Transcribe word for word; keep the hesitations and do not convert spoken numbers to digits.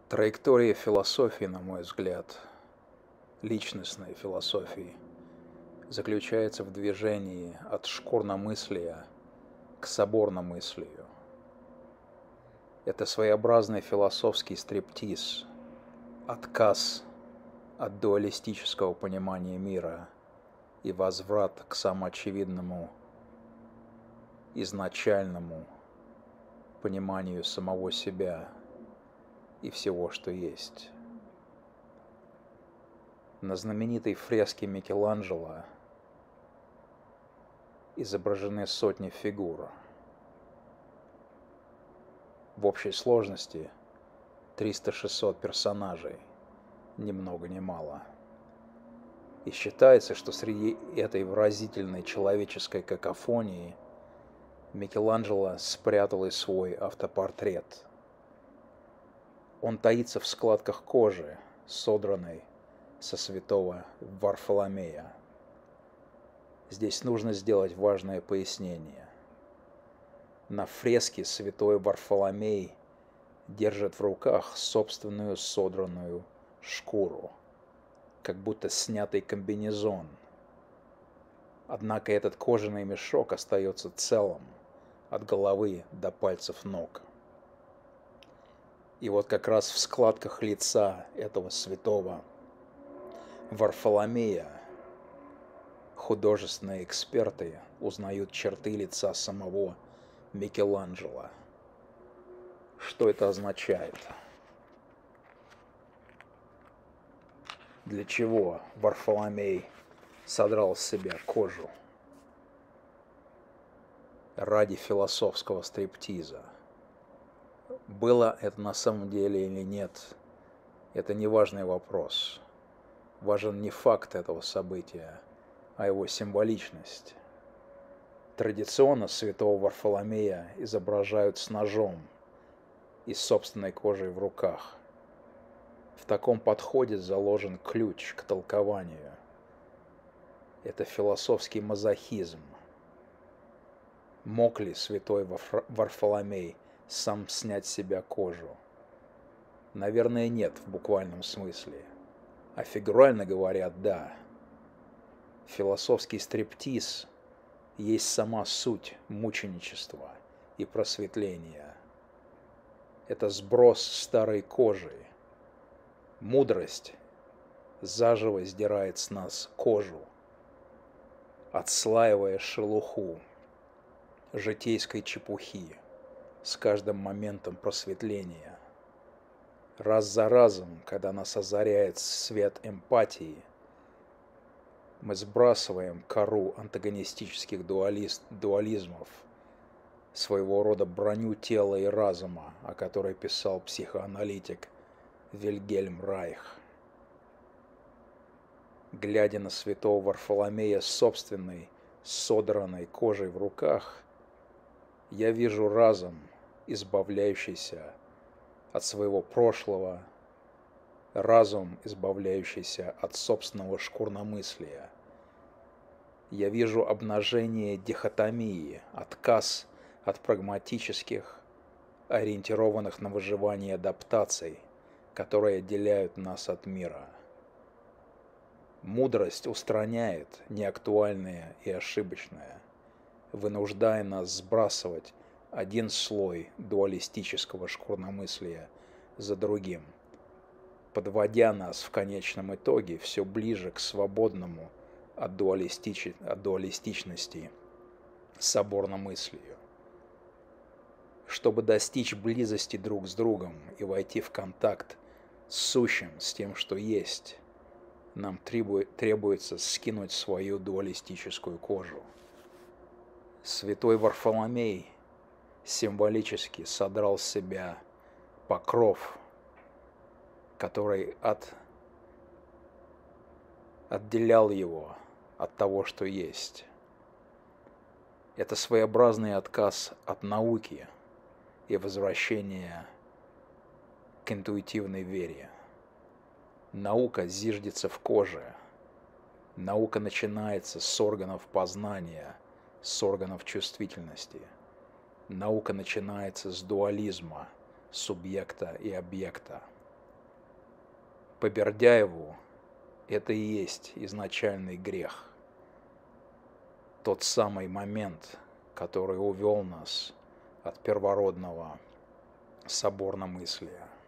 Траектория философии, на мой взгляд, личностной философии, заключается в движении от шкурномыслия к соборномыслию. Это своеобразный философский стриптиз, отказ от дуалистического понимания мира и возврат к самоочевидному, изначальному пониманию самого себя и всего, что есть. На знаменитой фреске Микеланджело изображены сотни фигур. В общей сложности триста-шестьсот персонажей, ни много ни мало. И считается, что среди этой выразительной человеческой какофонии Микеланджело спрятал и свой автопортрет. Он таится в складках кожи, содранной со святого Варфоломея. Здесь нужно сделать важное пояснение. На фреске святой Варфоломей держит в руках собственную содранную шкуру, как будто снятый комбинезон. Однако этот кожаный мешок остается целым от головы до пальцев ног. И вот как раз в складках лица этого святого Варфоломея художественные эксперты узнают черты лица самого Микеланджело. Что это означает? Для чего Варфоломей содрал с себя кожу? Ради философского стриптиза. Было это на самом деле или нет, это не важный вопрос. Важен не факт этого события, а его символичность. Традиционно святого Варфоломея изображают с ножом и собственной кожей в руках. В таком подходе заложен ключ к толкованию. Это философский мазохизм. Мог ли святой Варфоломей сам снять с себя кожу? Наверное, нет в буквальном смысле. А фигурально говоря, да. Философский стриптиз есть сама суть мученичества и просветления. Это сброс старой кожи. Мудрость заживо сдирает с нас кожу, отслаивая шелуху житейской чепухи с каждым моментом просветления. Раз за разом, когда нас озаряет свет эмпатии, мы сбрасываем кору антагонистических дуалист, дуализмов, своего рода броню тела и разума, о которой писал психоаналитик Вильгельм Райх. Глядя на святого Варфоломея с собственной содранной кожей в руках, я вижу разум, избавляющийся от своего прошлого, разум, избавляющийся от собственного шкурномыслия. Я вижу обнажение дихотомии, отказ от прагматических, ориентированных на выживание адаптаций, которые отделяют нас от мира. Мудрость устраняет неактуальное и ошибочное, вынуждая нас сбрасывать один слой дуалистического шкурномыслия за другим, подводя нас в конечном итоге все ближе к свободному от, дуалистич... от дуалистичности соборномыслию. Чтобы достичь близости друг с другом и войти в контакт с сущим, с тем, что есть, нам требует, требуется скинуть свою дуалистическую кожу. Святой Варфоломей символически содрал с себя покров, который от, отделял его от того, что есть. Это своеобразный отказ от науки и возвращение к интуитивной вере. Наука зиждется в коже. Наука начинается с органов познания, с органов чувствительности. Наука начинается с дуализма субъекта и объекта. по Бердяеву, это и есть изначальный грех. Тот самый момент, который увел нас от первородного соборномыслия.